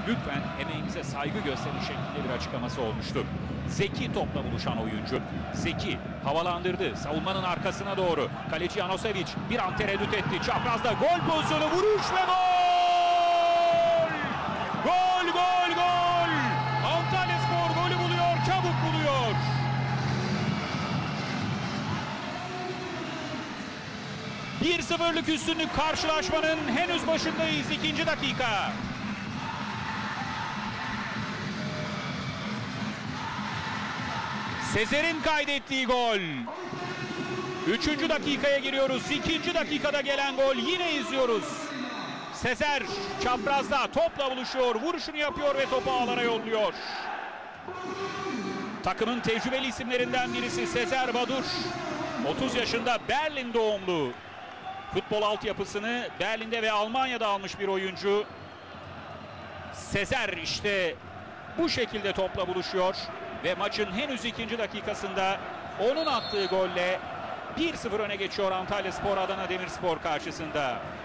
lütfen emeğimize saygı gösterin şeklinde bir açıklaması olmuştu. Zeki topla buluşan oyuncu. Zeki havalandırdı. Savunmanın arkasına doğru. Kaleci Janosevic bir an tereddüt etti. Çaprazda gol pozisyonu, vuruş ve gol! Gol, gol, gol! Antalyaspor golü buluyor, çabuk buluyor. ...1-0'lık üstünlük karşılaşmanın henüz başındayız. 2. dakika. Sezer'in kaydettiği gol. 3. dakikaya giriyoruz. 2. dakikada gelen gol yine izliyoruz. Sezer çaprazda topla buluşuyor. Vuruşunu yapıyor ve topu ağlara yolluyor. Takımın tecrübeli isimlerinden birisi Sezer Badur. 30 yaşında, Berlin doğumlu. Futbol altyapısını Berlin'de ve Almanya'da almış bir oyuncu. Sezer işte bu şekilde topla buluşuyor. Ve maçın henüz 2. dakikasında onun attığı golle 1-0 öne geçiyor Antalyaspor Adana Demirspor karşısında.